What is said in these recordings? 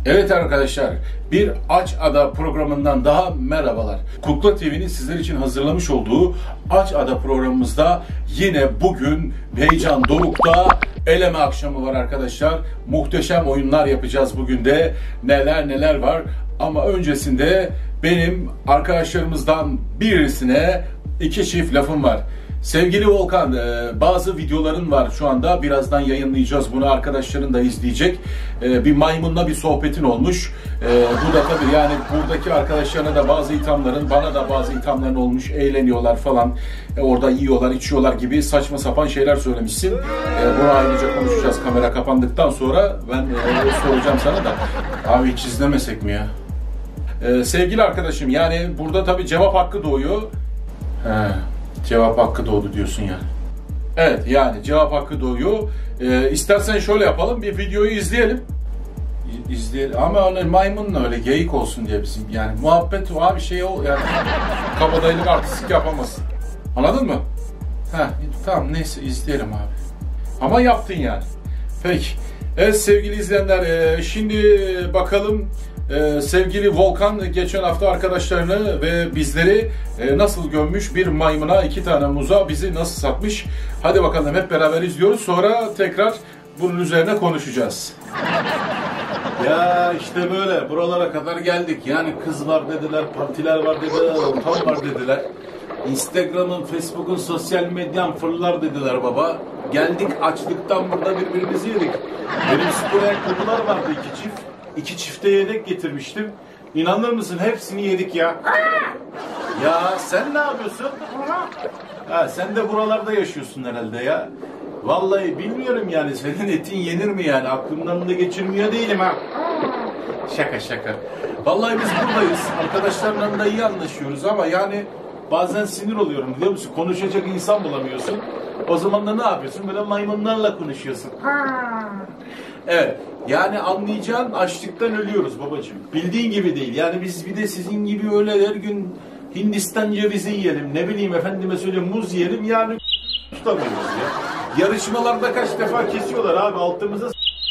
Evet arkadaşlar, bir Aç Ada programından daha merhabalar. Kukla TV'nin sizler için hazırlamış olduğu Aç Ada programımızda yine bugün Heyecan Doruk'ta eleme akşamı var arkadaşlar. Muhteşem oyunlar yapacağız bugün de. Neler var. Ama öncesinde benim arkadaşlarımızdan birisine iki çift lafım var. Sevgili Volkan, bazı videoların var şu anda. Birazdan yayınlayacağız. Bunu arkadaşların da izleyecek. Bir maymunla bir sohbetin olmuş. Bu da tabii yani buradaki arkadaşlarına da bazı ithamların, bana da bazı ithamların olmuş. Eğleniyorlar falan. Orada yiyorlar, içiyorlar gibi saçma sapan şeyler söylemişsin. Bunu ayrıca konuşacağız kamera kapandıktan sonra. Ben soracağım sana da. Abi hiç izlemesek mi ya? Sevgili arkadaşım, yani burada tabii cevap hakkı doğuyor. Cevap hakkı doğdu diyorsun yani. Evet, yani cevap hakkı doğuyor. İstersen şöyle yapalım, bir videoyu izleyelim. İzleyelim ama öyle maymunla öyle geyik olsun diye bizim yani muhabbet abi şey o yani kabadayılık artistik yapamazsın. Anladın mı? Tamam neyse izleyelim abi. Ama yaptın yani. Peki. Evet sevgili izleyenler, şimdi bakalım. Sevgili Volkan geçen hafta arkadaşlarını ve bizleri nasıl gömmüş, bir maymuna 2 tane muza bizi nasıl satmış. Hadi bakalım hep beraber izliyoruz, sonra tekrar bunun üzerine konuşacağız. Ya işte böyle buralara kadar geldik. Yani kız var dediler, partiler var dediler, ortam var dediler. Instagram'ın, Facebook'un, sosyal medyan fırlar dediler baba. Geldik açlıktan burada birbirimizi yedik. Benim spor ayakkabılar vardı 2 çift. 2 çifte yedek getirmiştim. İnanır mısın hepsini yedik ya. Ya sen ne yapıyorsun? Sen de buralarda yaşıyorsun herhalde ya. Vallahi bilmiyorum yani senin etin yenir mi yani? Aklımdan da geçirmiyor değilim ha. Şaka. Vallahi biz buradayız. Arkadaşlarla da iyi anlaşıyoruz ama yani bazen sinir oluyorum biliyor musun? Konuşacak insan bulamıyorsun. O zaman da ne yapıyorsun? Böyle maymunlarla konuşuyorsun. Evet. Yani anlayacağın açlıktan ölüyoruz babacığım. Bildiğin gibi değil. Yani biz bir de sizin gibi öyle her gün Hindistan cevizi yiyelim. Ne bileyim efendime söyleyeyim muz yiyelim. Yani tutamıyoruz ya. Yarışmalarda kaç defa kesiyorlar abi altımıza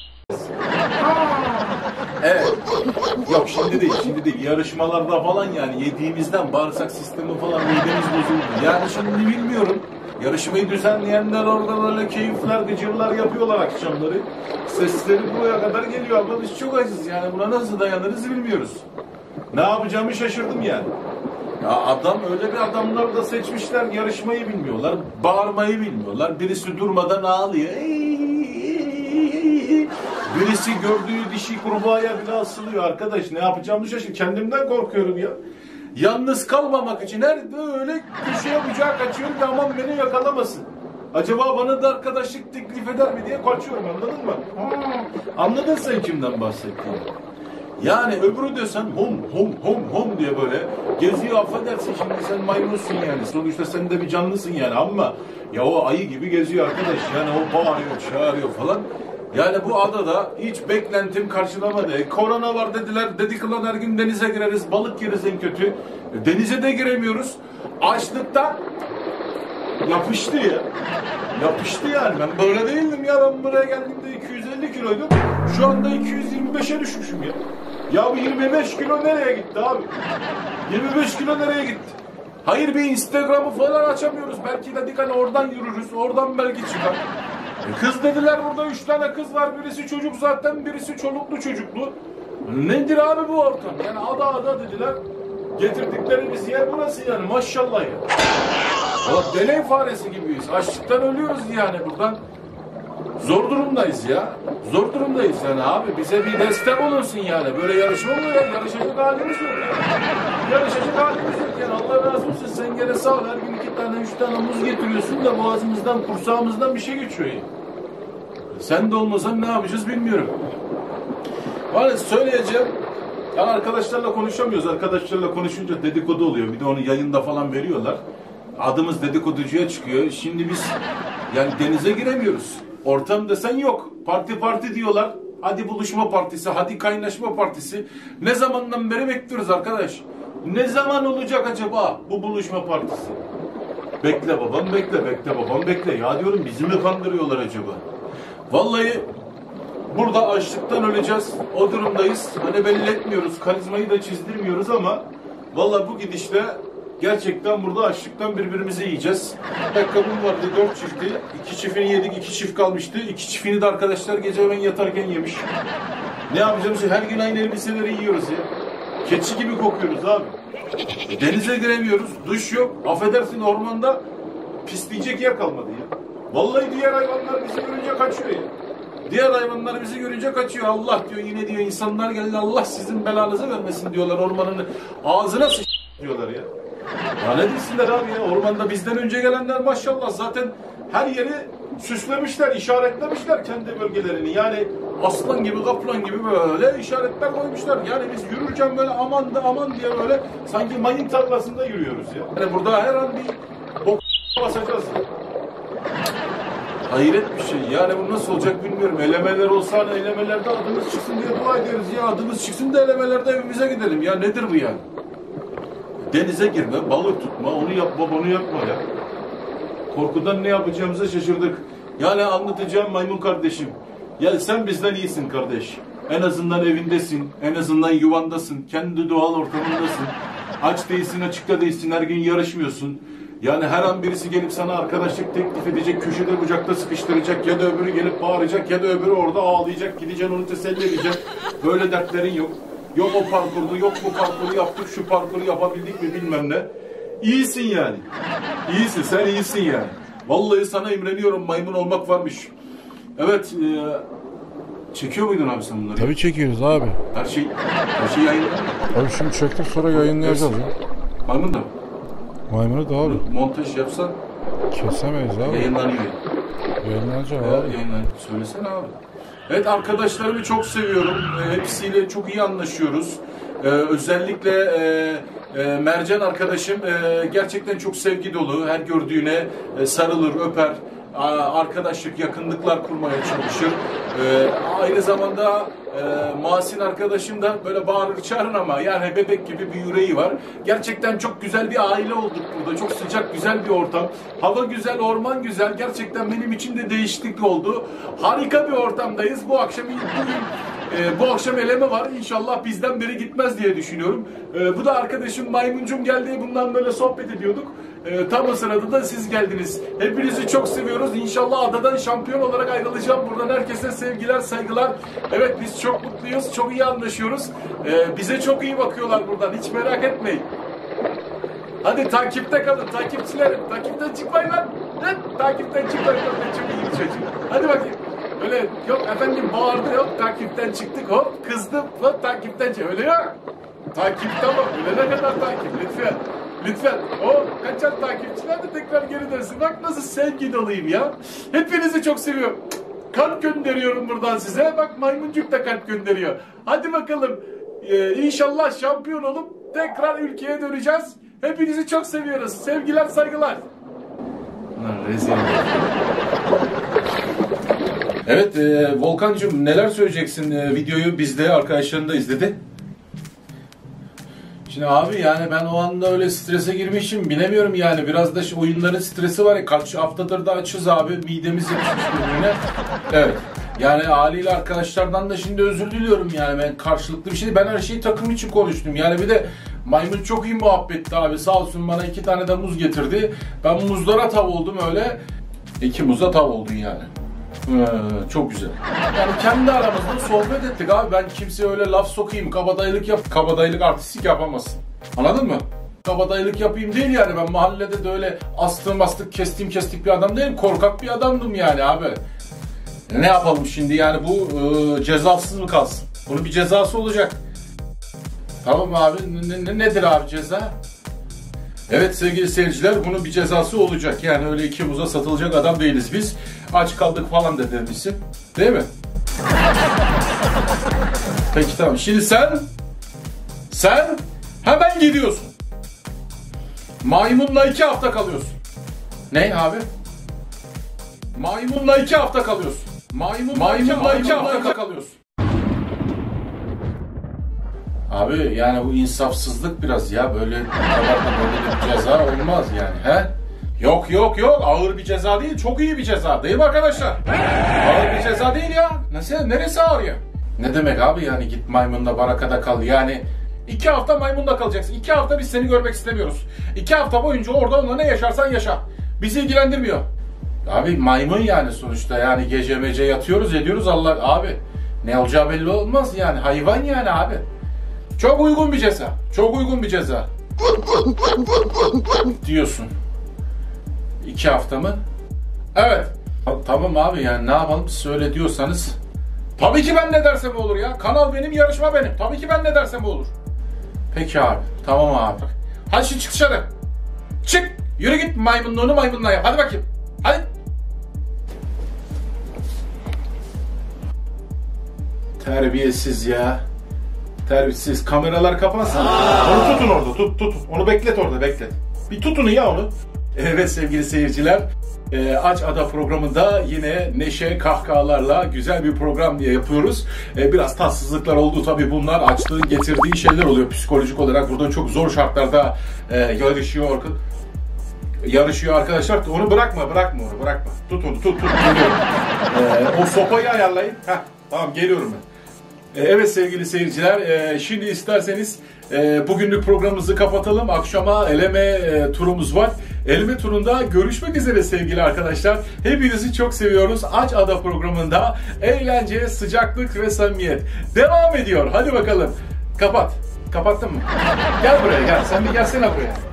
Evet. Yok şimdi değil. Yarışmalarda falan yani yediğimizden bağırsak sistemi falan midemiz bozuldu. Yani şimdi bilmiyorum. Yarışmayı düzenleyenler orada böyle keyifler, gıcırlar yapıyorlar akşamları. Sesleri buraya kadar geliyor ama biz çok acız yani buna nasıl dayanırız bilmiyoruz. Ne yapacağımı şaşırdım yani. Ya adam öyle bir adamlar da seçmişler yarışmayı bilmiyorlar, bağırmayı bilmiyorlar. Birisi durmadan ağlıyor. Birisi gördüğü dişi kurbağaya bile asılıyor arkadaş. Ne yapacağımı şaşırdım. Kendimden korkuyorum ya. Yalnız kalmamak için her öyle köşeye bucağı kaçıyorum ki aman beni yakalamasın. Acaba bana da arkadaşlık teklif eder mi diye kaçıyorum, anladın mı? Anladın sen kimden bahsettiğimi? Yani öbürü de sen hom diye böyle geziyor, affedersin şimdi sen maymunsun yani. Sonuçta sen de bir canlısın yani ama ya o ayı gibi geziyor arkadaş. Yani o bağırıyor, çağırıyor falan. Yani bu adada hiç beklentim karşılamadı. Korona var dediler. Dedik lan her gün denize gireriz. Balık yeriz en kötü. Denize de giremiyoruz. Açlıktan yapıştı ya. Yapıştı yani. Ben böyle değildim ya. Ben buraya geldiğimde 250 kiloydum. Şu anda 225'e düşmüşüm ya. Ya bu 25 kilo nereye gitti abi? 25 kilo nereye gitti? Hayır bir Instagram'ı falan açamıyoruz. Belki dedik hani oradan yürürüz. Oradan belki çıkar. Kız dediler burada 3 tane kız var. Birisi çocuk zaten, birisi çoluklu çocuklu. Nedir abi bu ortam? Yani ada dediler. Getirdiklerimiz yer burası yani maşallah ya. Bak deney faresi gibiyiz. Açlıktan ölüyoruz yani buradan. Zor durumdayız ya. Zor durumdayız yani abi. Bize bir destek olunsun yani. Böyle yarışma mı ya? Yarışacak halimiz yok yani. Yarışacak halimiz yok yani. Allah razı olsun. Sen gene sağ ol. Her gün 2 tane 3 tane muz getiriyorsun da boğazımızdan, kursağımızdan bir şey geçiyor yani. Sen de olmasan ne yapacağız bilmiyorum. Vallahi söyleyeceğim. Ya arkadaşlarla konuşamıyoruz. Arkadaşlarla konuşunca dedikodu oluyor. Bir de onu yayında falan veriyorlar. Adımız dedikoducuya çıkıyor. Şimdi biz yani denize giremiyoruz. Ortam desen yok. Parti diyorlar. Hadi buluşma partisi, hadi kaynaşma partisi. Ne zamandan beri bekliyoruz arkadaş. Ne zaman olacak acaba bu buluşma partisi? Bekle babam bekle. Ya diyorum bizi mi kandırıyorlar acaba? Vallahi Burada açlıktan öleceğiz. O durumdayız. Hani belli etmiyoruz. Karizmayı da çizdirmiyoruz ama vallahi bu gidişle gerçekten burada açlıktan birbirimizi yiyeceğiz. Ayakkabım vardı 4 çifti. 2 çiftini yedik. 2 çift kalmıştı. 2 çiftini de arkadaşlar gece ben yatarken yemiş. Ne yapacağım? Her gün aynı elbiseleri yiyoruz ya. Keçi gibi kokuyoruz abi. Denize giremiyoruz. Duş yok. Affedersin, ormanda pisleyecek yer kalmadı ya. Vallahi diğer hayvanlar bizi görünce kaçıyor ya. Diğer hayvanlar bizi görünce kaçıyor. Allah diyor, yine diyor insanlar geldi, Allah sizin belanızı vermesin diyorlar. Ormanın ağzına diyorlar ya. Ya ne desinler abi ya? Ormanda bizden önce gelenler maşallah zaten her yeri süslemişler, işaretlemişler kendi bölgelerini. Yani aslan gibi, kaplan gibi böyle işaretler koymuşlar. Yani biz yürürken böyle aman da aman diye böyle sanki mayın tarlasında yürüyoruz ya. Yani burada her an bir bok basacağız ya. Hayret bir şey. Yani bu nasıl olacak bilmiyorum. Elemeler olsa hani elemelerde adımız çıksın diye dua ederiz ya. Adımız çıksın da elemelerde evimize gidelim. Ya nedir bu yani? Denize girme, balık tutma, onu yapma, bunu yapma ya. Korkudan ne yapacağımıza şaşırdık. Yani anlatacağım maymun kardeşim. Ya sen bizden iyisin kardeş. En azından evindesin, en azından yuvandasın, kendi doğal ortamındasın. Aç değilsin, açıkta değilsin, her gün yarışmıyorsun. Yani her an birisi gelip sana arkadaşlık teklif edecek, köşede bucakta sıkıştıracak, ya da öbürü gelip bağıracak, ya da öbürü orada ağlayacak, gideceksin onu teselli edeceksin. Böyle dertlerin yok. Yok o parkurdu, yok bu parkuru yaptık, şu parkuru yapabildik mi bilmem ne. İyisin yani. İyisin, sen iyisin yani. Vallahi sana imreniyorum, maymun olmak varmış. Evet, çekiyor muydun abi sen bunları? Tabii çekiyoruz abi. Her şey yayınlanıyor. Abi şimdi çektik, sonra yayınlayacağız ya. Maymun da mı? Maymunu da abi. Montaj yapsan Kesemeyiz abi. yayınlanıyor. Yayınlanacak Evet, abi. söylesene abi. Evet, arkadaşlarımı çok seviyorum. Hepsiyle çok iyi anlaşıyoruz. Özellikle Mercan arkadaşım gerçekten çok sevgi dolu. Her gördüğüne sarılır, öper. Arkadaşlık, yakınlıklar kurmaya çalışır. Aynı zamanda Masin arkadaşım da böyle bağırır çağırır ama yani bebek gibi bir yüreği var. Gerçekten çok güzel bir aile olduk burada. Çok sıcak, güzel bir ortam. Hava güzel, orman güzel. Gerçekten benim için de değişiklik oldu. Harika bir ortamdayız. Bu akşam eleme var. İnşallah bizden biri gitmez diye düşünüyorum. Bu da arkadaşım Maymuncum geldi. Bundan böyle sohbet ediyorduk. Tam o sırada da siz geldiniz. Hepinizi çok seviyoruz. İnşallah adadan şampiyon olarak ayrılacağım. Buradan herkese sevgiler, saygılar. Evet, biz çok mutluyuz. Çok iyi anlaşıyoruz. Bize çok iyi bakıyorlar buradan. Hiç merak etmeyin. Hadi takipte kalın takipçilerim. Takipten çıkmayın lan. Takipten çıkmayın. Çok iyi bir çocuk. Hadi bakayım. Öyle yok efendim bağırdı, yok takipten çıktık, hop kızdım, hop takipten çıktık. Öyle yok. Takipte bak. Öyle ne kadar takip lütfen. Lütfen. O kaçan takipçiler de tekrar geri dönsün. Bak nasıl sevgi doluyum ya. Hepinizi çok seviyorum. Kalp gönderiyorum buradan size. Bak maymuncuk da kalp gönderiyor. Hadi bakalım. İnşallah şampiyon olup tekrar ülkeye döneceğiz. Hepinizi çok seviyoruz. Sevgiler, saygılar. Lan rezil. Evet, Volkancığım neler söyleyeceksin? Videoyu bizde arkadaşların da izledi. Şimdi abi yani ben o anda öyle strese girmişim, bilemiyorum yani, biraz da oyunların stresi var ya, kaç haftadır da açız abi, midemiz yapışmış birbirine. Evet. Yani haliyle arkadaşlardan da şimdi özür diliyorum yani, ben karşılıklı bir şey, ben her şeyi takım için konuştum yani. Bir de maymun çok iyi muhabbetti abi, sağ olsun bana 2 tane de muz getirdi. Ben muzlara tav oldum öyle. 2 muza tav oldun yani. Çok güzel. Yani kendi aramızda sohbet ettik abi, ben kimseye öyle laf sokayım, kabadayılık artistik yapamazsın. Anladın mı? Kabadayılık yapayım değil yani, ben mahallede de öyle astığım astık kestik bir adam değilim, korkak bir adamdım yani abi. Ne yapalım şimdi yani, bu cezasız mı kalsın? Bunun bir cezası olacak. Tamam abi, nedir abi ceza? Evet sevgili seyirciler, bunun bir cezası olacak. Yani öyle 2 muza satılacak adam değiliz biz. Aç kaldık falan da demişsin. Değil mi? Peki tamam. Şimdi sen hemen gidiyorsun. Maymunla 2 hafta kalıyorsun. Ne abi? Maymunla 2 hafta kalıyorsun. Maymunla 2 hafta kalıyorsun. Abi yani bu insafsızlık biraz ya, böyle böyle bir ceza olmaz yani, he? Yok yok yok, ağır bir ceza değil, çok iyi bir ceza değil mi arkadaşlar? Ağır bir ceza değil ya. Nasıl, neresi ağır ya? Ne demek abi yani git maymunla barakada kal yani. 2 hafta maymunla kalacaksın. 2 hafta biz seni görmek istemiyoruz. 2 hafta boyunca orada onunla ne yaşarsan yaşa. Bizi ilgilendirmiyor. Abi maymun yani sonuçta, yani gece mece yatıyoruz ediyoruz Allah abi. Ne olacağı belli olmaz yani, hayvan yani abi. Çok uygun bir ceza. Çok uygun bir ceza. Diyorsun. 2 hafta mı? Evet. Tamam abi yani ne yapalım, söyle diyorsanız. Tabii ki ben ne dersem olur ya. Kanal benim, yarışma benim. Tabii ki ben ne dersem olur. Peki abi. Tamam abi. Hadi şimdi çık dışarı. Çık. Yürü git, maymunluğunu maymunla yap. Hadi bakayım. Hadi. Terbiyesiz ya. Terbiyesiz. Kameralar kapansın. Onu tutun orada. Tut. Onu beklet orada, beklet. Bir tutun ya onu. Evet sevgili seyirciler. Aç Ada programında yine neşe kahkahalarla güzel bir program diye yapıyoruz. Biraz tatsızlıklar oldu tabii, bunlar açlığın getirdiği şeyler oluyor psikolojik olarak. Burada çok zor şartlarda yarışıyor arkadaşlar. Onu bırakma onu bırakma. Tut onu tut. O sopayı ayarlayın. Heh, tamam geliyorum ben. Evet sevgili seyirciler, şimdi isterseniz bugünlük programımızı kapatalım. Akşama eleme turumuz var. Eleme turunda görüşmek üzere sevgili arkadaşlar. Hepinizi çok seviyoruz. Aç Ada programında eğlence, sıcaklık ve samimiyet devam ediyor. Hadi bakalım. Kapat. Kapattın mı? Gel buraya gel. Sen bir gelsene buraya.